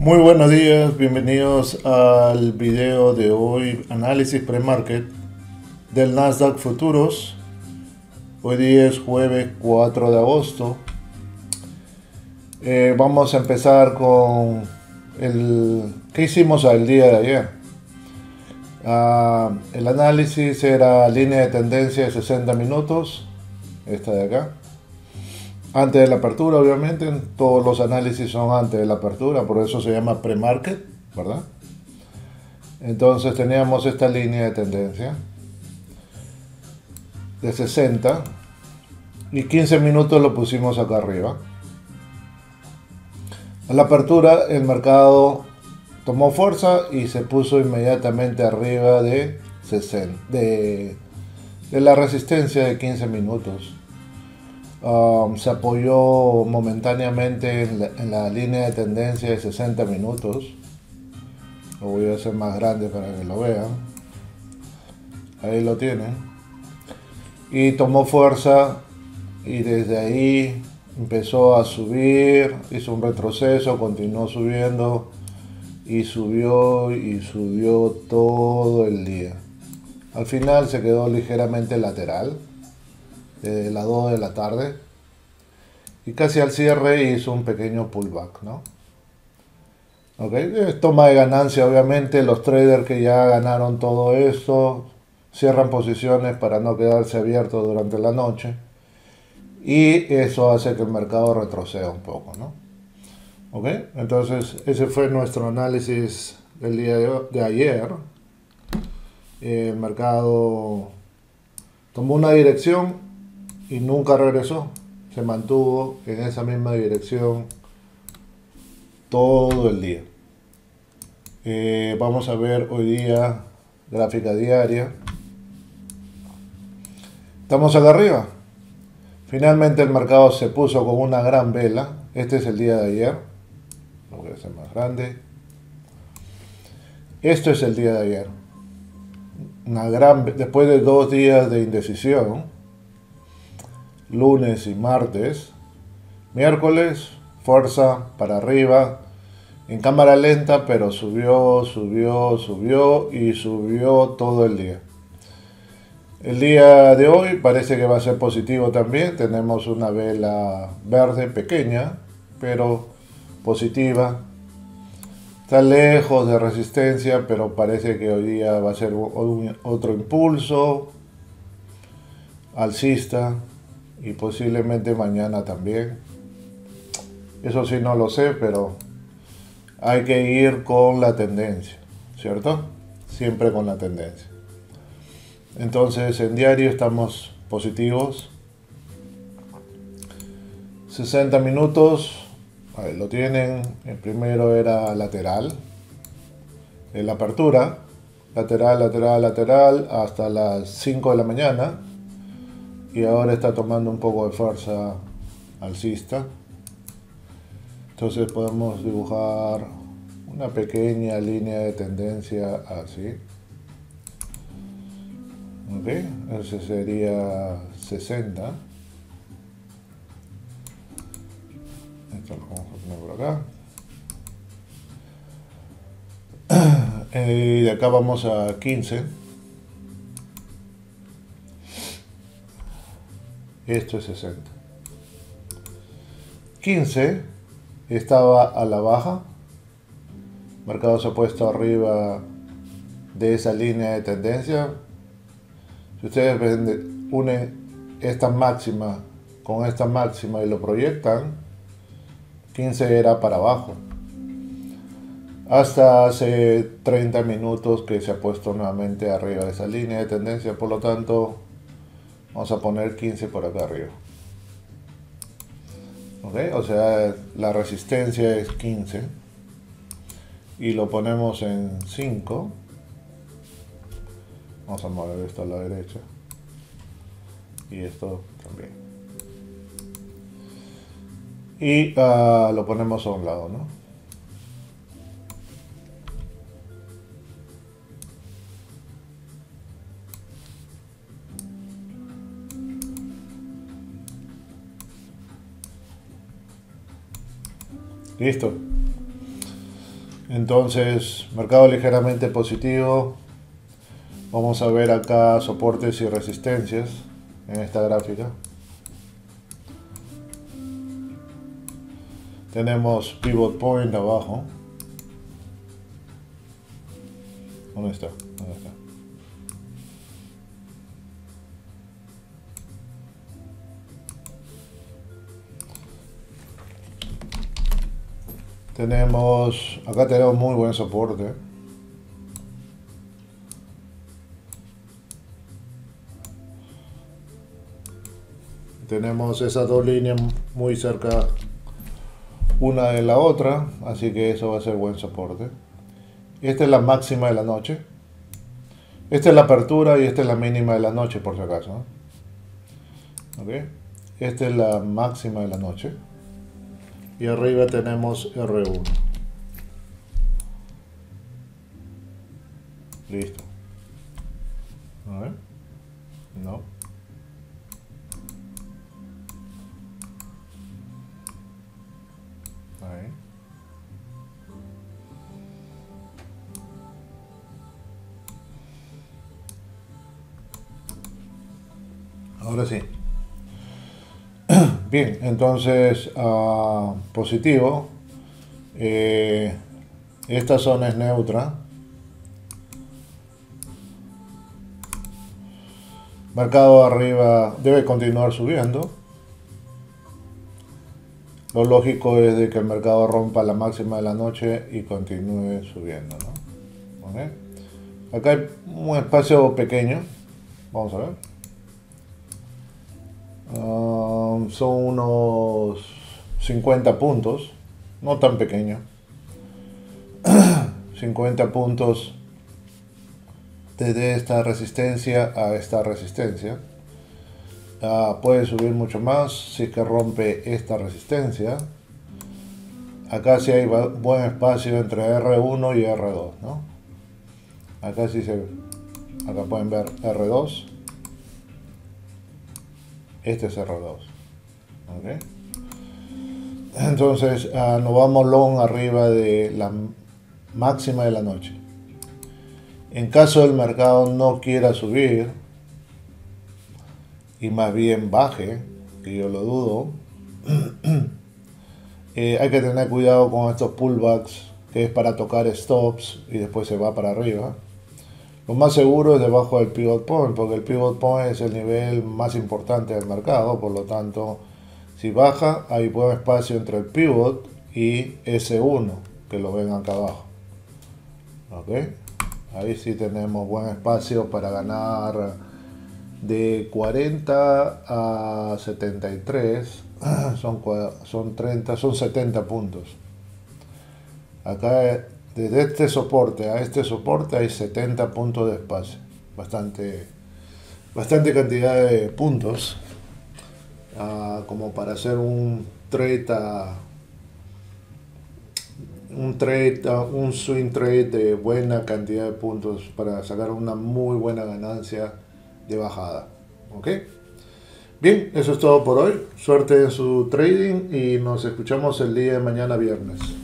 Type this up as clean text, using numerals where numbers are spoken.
Muy buenos días, bienvenidos al video de hoy, análisis pre-market del Nasdaq Futuros. Hoy día es jueves 4 de agosto. Vamos a empezar con ¿qué hicimos el día de ayer? El análisis era línea de tendencia de 60 minutos, esta de acá. Antes de la apertura, obviamente, todos los análisis son antes de la apertura, por eso se llama pre-market, ¿verdad? Entonces teníamos esta línea de tendencia de 60 y 15 minutos lo pusimos acá arriba. A la apertura el mercado tomó fuerza y se puso inmediatamente arriba de 60, de la resistencia de 15 minutos. Se apoyó momentáneamente en la línea de tendencia de 60 minutos. Lo voy a hacer más grande para que lo vean. Ahí lo tienen. Y tomó fuerza y desde ahí empezó a subir, hizo un retroceso, continuó subiendo y subió todo el día. Al final se quedó ligeramente lateral desde las 2 de la tarde y casi al cierre hizo un pequeño pullback, ¿no? Okay. Toma de ganancia, obviamente los traders que ya ganaron todo esto cierran posiciones para no quedarse abiertos durante la noche y eso hace que el mercado retroceda un poco, ¿no? Okay. Entonces ese fue nuestro análisis del día de ayer. El mercado tomó una dirección y nunca regresó, se mantuvo en esa misma dirección todo el día. Vamos a ver hoy día gráfica diaria. Estamos acá arriba. Finalmente el mercado se puso con una gran vela. Este es el día de ayer. Lo voy a hacer más grande. Esto es el día de ayer. Después de 2 días de indecisión, lunes y martes, miércoles, fuerza para arriba, en cámara lenta, pero subió y subió todo el día. El día de hoy parece que va a ser positivo también, tenemos una vela verde pequeña, pero positiva. Está lejos de resistencia, pero parece que hoy día va a ser otro impulso alcista. Y posiblemente mañana también. Eso sí no lo sé, pero hay que ir con la tendencia, ¿cierto? Siempre con la tendencia. Entonces en diario estamos positivos. 60 minutos, ahí lo tienen. El primero era lateral. En la apertura, lateral, hasta las 5 de la mañana. Y ahora está tomando un poco de fuerza alcista. Entonces podemos dibujar una pequeña línea de tendencia así. Ok, ese sería 60. Esto lo vamos a poner por acá. Y de acá vamos a 15. Esto es 60. 15 estaba a la baja. El mercado se ha puesto arriba de esa línea de tendencia. Si ustedes unen esta máxima con esta máxima y lo proyectan, 15 era para abajo. Hasta hace 30 minutos que se ha puesto nuevamente arriba de esa línea de tendencia. Por lo tanto, vamos a poner 15 por acá arriba. Okay, o sea, la resistencia es 15. Y lo ponemos en 5. Vamos a mover esto a la derecha. Y esto también. Y lo ponemos a un lado, ¿no? Listo. Entonces, mercado ligeramente positivo. Vamos a ver acá soportes y resistencias en esta gráfica. Tenemos pivot point abajo. ¿Dónde está? ¿Dónde está? Acá tenemos muy buen soporte. Tenemos esas dos líneas muy cerca una de la otra, así que eso va a ser buen soporte. Esta es la máxima de la noche. Esta es la apertura y esta es la mínima de la noche, por si acaso, ¿no? ¿Okay? Esta es la máxima de la noche. Y arriba tenemos R1. Listo. A ver. No. Ahí. Ahora sí. Bien, entonces positivo. Esta zona es neutra. Mercado arriba debe continuar subiendo. Lo lógico es de que el mercado rompa la máxima de la noche y continúe subiendo, ¿no? ¿Okay? Acá hay un espacio pequeño. Vamos a ver. Son unos 50 puntos. No tan pequeño. 50 puntos desde esta resistencia a esta resistencia. Puede subir mucho más si es que rompe esta resistencia. Acá sí hay buen espacio entre R1 y R2, ¿no? Acá sí acá pueden ver R2. Este es R2. ¿Okay? Entonces nos vamos long arriba de la máxima de la noche. En caso del mercado no quiera subir y más bien baje, que yo lo dudo, hay que tener cuidado con estos pullbacks, que es para tocar stops y después se va para arriba. Lo más seguro es debajo del pivot point, porque el pivot point es el nivel más importante del mercado, por lo tanto, si baja, hay buen espacio entre el pivot y S1, que lo ven acá abajo. ¿Ok? Ahí sí tenemos buen espacio para ganar de 40 a 73, son 30, son 70 puntos. Acá desde este soporte a este soporte hay 70 puntos de espacio, bastante cantidad de puntos, como para hacer un swing trade de buena cantidad de puntos para sacar una muy buena ganancia de bajada. ¿Ok? Bien, eso es todo por hoy. Suerte en su trading y nos escuchamos el día de mañana viernes.